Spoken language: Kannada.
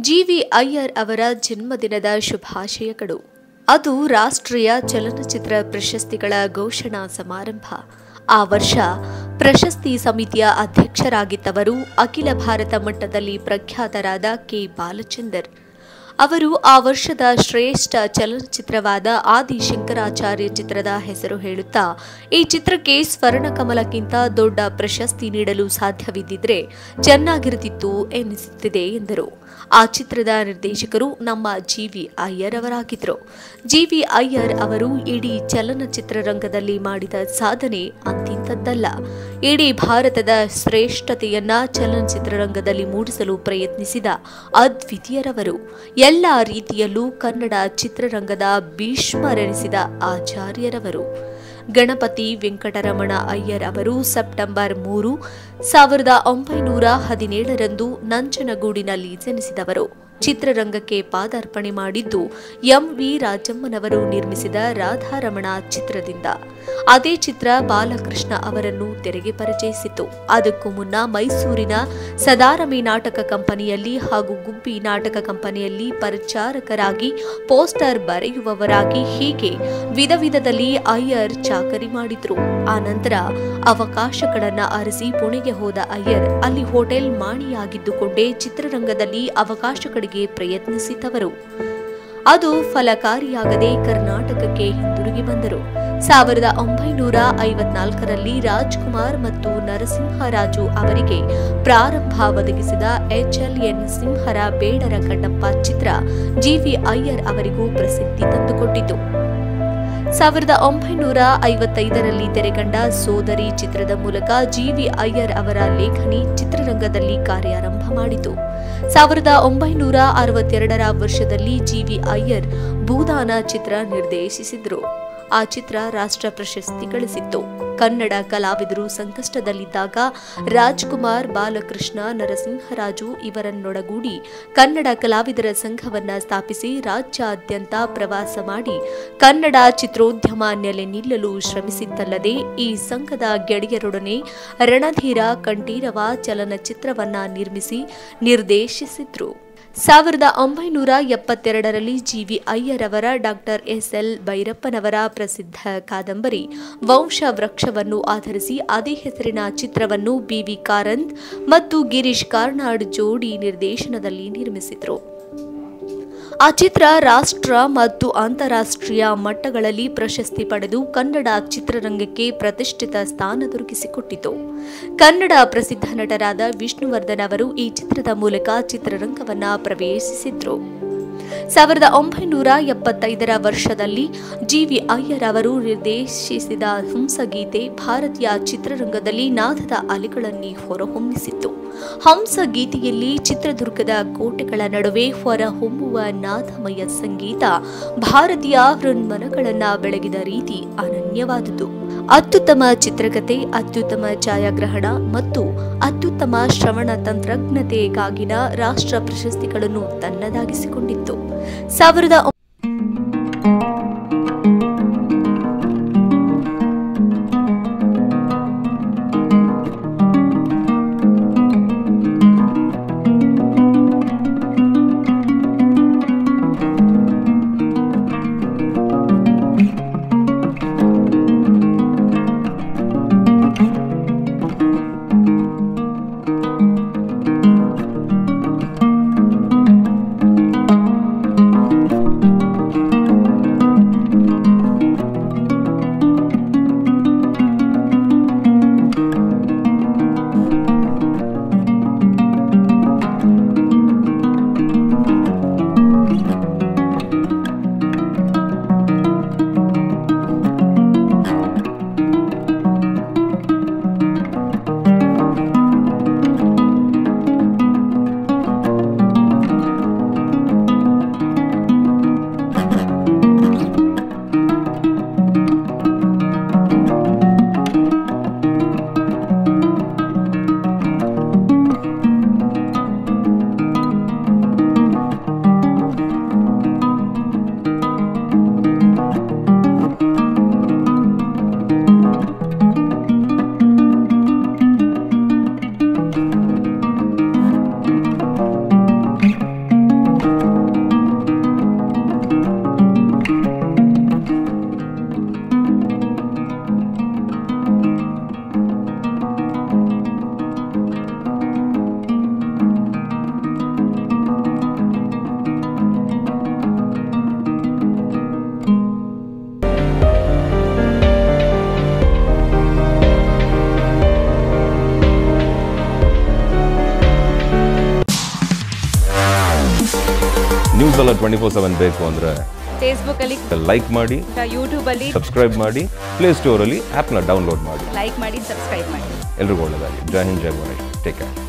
ಜಿ.ವಿ. ಅಯ್ಯರ್ ಅವರ ಜನ್ಮದಿನದ ಶುಭಾಶಯಗಳು. ಅದು ರಾಷ್ಟ್ರೀಯ ಚಲನಚಿತ್ರ ಪ್ರಶಸ್ತಿಗಳ ಘೋಷಣಾ ಸಮಾರಂಭ. ಆ ವರ್ಷ ಪ್ರಶಸ್ತಿ ಸಮಿತಿಯ ಅಧ್ಯಕ್ಷರಾಗಿದ್ದವರು ಅಖಿಲ ಭಾರತ ಮಟ್ಟದಲ್ಲಿ ಪ್ರಖ್ಯಾತರಾದ ಕೆ. ಬಾಲಚಂದರ್. ಅವರು ಆ ವರ್ಷದ ಶ್ರೇಷ್ಠ ಚಲನಚಿತ್ರವಾದ ಆದಿ ಶಂಕರಾಚಾರ್ಯ ಚಿತ್ರದ ಹೆಸರು ಹೇಳುತ್ತಾ, ಈ ಚಿತ್ರಕ್ಕೆ ಸ್ವರ್ಣಕಮಲಕ್ಕಿಂತ ದೊಡ್ಡ ಪ್ರಶಸ್ತಿ ನೀಡಲು ಸಾಧ್ಯವಿದ್ದಿದ್ರೆ ಚೆನ್ನಾಗಿರುತ್ತಿತ್ತು ಎನ್ನಿಸುತ್ತಿದೆ ಎಂದರು. ಆ ಚಿತ್ರದ ನಿರ್ದೇಶಕರು ನಮ್ಮ ಜಿ.ವಿ. ಅಯ್ಯರ್ ಅವರಾಗಿದ್ದರು. ಜಿ.ವಿ. ಅಯ್ಯರ್ ಅವರು ಇಡೀ ಚಲನಚಿತ್ರರಂಗದಲ್ಲಿ ಮಾಡಿದ ಸಾಧನೆ ಅಂತಿಂತದ್ದಲ್ಲ. ಇಡೀ ಭಾರತದ ಶ್ರೇಷ್ಠತೆಯನ್ನ ಚಲನಚಿತ್ರರಂಗದಲ್ಲಿ ಮೂಡಿಸಲು ಪ್ರಯತ್ನಿಸಿದ ಅದ್ವಿತೀಯರವರು. ಎಲ್ಲ ರೀತಿಯಲ್ಲೂ ಕನ್ನಡ ಚಿತ್ರರಂಗದ ಭೀಷ್ಮರೆನಿಸಿದ ಆಚಾರ್ಯರವರು. ಗಣಪತಿ ವೆಂಕಟರಮಣ ಅಯ್ಯರ್ ಅವರು ಸೆಪ್ಟೆಂಬರ್ 3, 1917 ನಂಜನಗೂಡಿನಲ್ಲಿ ಜನಿಸಿದವರು. ಚಿತ್ರರಂಗಕ್ಕೆ ಪಾದಾರ್ಪಣೆ ಮಾಡಿದ್ದು ಎಂ.ವಿ. ರಾಜಮ್ಮನವರು ನಿರ್ಮಿಸಿದ ರಾಧಾರಮಣ ಚಿತ್ರದಿಂದ. ಅದೇ ಚಿತ್ರ ಬಾಲಕೃಷ್ಣ ಅವರನ್ನು ತೆರೆಗೆ ಪರಿಚಯಿಸಿತು. ಅದಕ್ಕೂ ಮುನ್ನ ಮೈಸೂರಿನ ಸದಾರಮೆ ನಾಟಕ ಕಂಪನಿಯಲ್ಲಿ ಹಾಗೂ ಗುಬ್ಬಿ ನಾಟಕ ಕಂಪನಿಯಲ್ಲಿ ಪರಿಚಾರಕರಾಗಿ, ಪೋಸ್ಟರ್ ಬರೆಯುವವರಾಗಿ ಹೀಗೆ ವಿಧದಲ್ಲಿ ಅಯ್ಯರ್ ಚಾಕರಿ ಮಾಡಿದ್ರು. ಆ ನಂತರ ಅವಕಾಶಗಳನ್ನು ಅರಸಿ ಪುಣೆಗೆ ಹೋದ ಅಯ್ಯರ್ ಅಲ್ಲಿ ಹೋಟೆಲ್ ಮಾಣಿಯಾಗಿದ್ದುಕೊಂಡೇ ಚಿತ್ರರಂಗದಲ್ಲಿ ಅವಕಾಶಗಳಿಗೆ ಪ್ರಯತ್ನಿಸಿದವರು. ಅದು ಫಲಕಾರಿಯಾಗದೆ ಕರ್ನಾಟಕಕ್ಕೆ ಹಿಂದಿರುಗಿ ಬಂದರು. 1954ರಲ್ಲಿ ರಾಜ್ಕುಮಾರ್ ಮತ್ತು ನರಸಿಂಹರಾಜು ಅವರಿಗೆ ಪ್ರಾರಂಭ ಒದಗಿಸಿದ ಎಚ್.ಎಲ್.ಎನ್. ಸಿಂಹರ ಬೇಡರ ಕಟ್ಟಪ್ಪ ಚಿತ್ರ ಜಿ.ವಿ. ಅಯ್ಯರ್ ಅವರಿಗೂ ಪ್ರಸಿದ್ಧಿ ತಂದುಕೊಟ್ಟಿತು. 1955ರಲ್ಲಿ ತೆರೆಕಂಡ ಸೋದರಿ ಚಿತ್ರದ ಮೂಲಕ ಜಿ.ವಿ. ಅಯ್ಯರ್ ಅವರ ಲೇಖನಿ ಚಿತ್ರರಂಗದಲ್ಲಿ ಕಾರ್ಯಾರಂಭ ಮಾಡಿತು. 1962ರ ವರ್ಷದಲ್ಲಿ ಜಿ.ವಿ. ಅಯ್ಯರ್ ಭೂದಾನ ಚಿತ್ರ ನಿರ್ದೇಶಿಸಿದರು. ಆ ಚಿತ್ರ ರಾಷ್ಟ್ರ ಪ್ರಶಸ್ತಿ ಗಳಿಸಿತ್ತು. ಕನ್ನಡ ಕಲಾವಿದರು ಸಂಕಷ್ಟದಲ್ಲಿದ್ದಾಗ ರಾಜ್ಕುಮಾರ್, ಬಾಲಕೃಷ್ಣ, ನರಸಿಂಹರಾಜು ಇವರನ್ನೊಡಗೂಡಿ ಕನ್ನಡ ಕಲಾವಿದರ ಸಂಘವನ್ನ ಸ್ಥಾಪಿಸಿ ರಾಜ್ಯಾದ್ಯಂತ ಪ್ರವಾಸ ಮಾಡಿ ಕನ್ನಡ ಚಿತ್ರೋದ್ಯಮ ನೆಲೆ ನಿಲ್ಲಲು ಶ್ರಮಿಸಿದ್ದಲ್ಲದೆ ಈ ಸಂಘದ ಗೆಳೆಯರೊಡನೆ ರಣಧೀರ ಕಂಠೀರವ ಚಲನಚಿತ್ರವನ್ನ ನಿರ್ಮಿಸಿ ನಿರ್ದೇಶಿಸಿದ್ರು. 1972ರಲ್ಲಿ ಜಿ.ವಿ. ಅಯ್ಯರ್ ಅವರ ಡಾ. ಎಸ್.ಎಲ್. ಭೈರಪ್ಪನವರ ಪ್ರಸಿದ್ಧ ಕಾದಂಬರಿ ವಂಶವೃಕ್ಷವನ್ನು ಆಧರಿಸಿ ಅದೇ ಹೆಸರಿನ ಚಿತ್ರವನ್ನು ಬಿ.ವಿ. ಕಾರಂತ್ ಮತ್ತು ಗಿರೀಶ್ ಕಾರ್ನಾಡ್ ಜೋಡಿ ನಿರ್ದೇಶನದಲ್ಲಿ ನಿರ್ಮಿಸಿದರು. ಆ ಚಿತ್ರ ರಾಷ್ಟ್ರ ಮತ್ತು ಅಂತಾರಾಷ್ಟ್ರೀಯ ಮಟ್ಟಗಳಲ್ಲಿ ಪ್ರಶಸ್ತಿ ಪಡೆದು ಕನ್ನಡ ಚಿತ್ರರಂಗಕ್ಕೆ ಪ್ರತಿಷ್ಠಿತ ಸ್ಥಾನ ದೊರಕಿಸಿಕೊಟ್ಟಿತು. ಕನ್ನಡ ಪ್ರಸಿದ್ಧ ನಟರಾದ ವಿಷ್ಣುವರ್ಧನ್ ಅವರು ಈ ಚಿತ್ರದ ಮೂಲಕ ಚಿತ್ರರಂಗವನ್ನ ಪ್ರವೇಶಿಸಿದ್ರು. 1975ರ ವರ್ಷದಲ್ಲಿ ಜಿ.ವಿ. ಅಯ್ಯರ್ ಅವರು ನಿರ್ದೇಶಿಸಿದ ಹಂಸಗೀತೆ ಭಾರತೀಯ ಚಿತ್ರರಂಗದಲ್ಲಿ ನಾದದ ಅಲೆಗಳನ್ನೇ ಹೊರಹೊಮ್ಮಿಸಿತ್ತು. ಹಂಸಗೀತೆಯಲ್ಲಿ ಚಿತ್ರದುರ್ಗದ ಕೋಟೆಗಳ ನಡುವೆ ಹೊರಹೊಮ್ಮುವ ನಾದಮಯ ಸಂಗೀತ ಭಾರತೀಯ ಹೃನ್ಮನಗಳನ್ನು ಬೆಳಗಿದ ರೀತಿ ಅನನ್ಯವಾದುದು. ಅತ್ಯುತ್ತಮ ಚಿತ್ರಕಥೆ, ಅತ್ಯುತ್ತಮ ಛಾಯಾಗ್ರಹಣ ಮತ್ತು ಅತ್ಯುತ್ತಮ ಶ್ರವಣ ತಂತ್ರಜ್ಞತೆಗಾಗಿನ ರಾಷ್ಟ್ರ ಪ್ರಶಸ್ತಿಗಳನ್ನು ತನ್ನದಾಗಿಸಿಕೊಂಡಿತ್ತು. ನ್ಯೂಸ್ ಅಲ್ಲ 24/7 ಬೇಕು ಅಂದರೆ ಫೇಸ್ಬುಕ್ ಅಲ್ಲಿ ಲೈಕ್ ಮಾಡಿ, ಯೂಟ್ಯೂಬ್ ಅಲ್ಲಿ ಸಬ್ಸ್ಕ್ರೈಬ್ ಮಾಡಿ, ಪ್ಲೇಸ್ಟೋರಲ್ಲಿ ಆ್ಯಪ್ನ ಡೌನ್ಲೋಡ್ ಮಾಡಿ. ಲೈಕ್ ಮಾಡಿ, ಸಬ್ಸ್ಕ್ರೈಬ್ ಮಾಡಿ. ಎಲ್ರಿಗೂ ಒಳ್ಳೆಯದಾಗಿ. ಜೈ ಹಿಂದ್, ಜೈ ಗಣೇಶ್. Take care.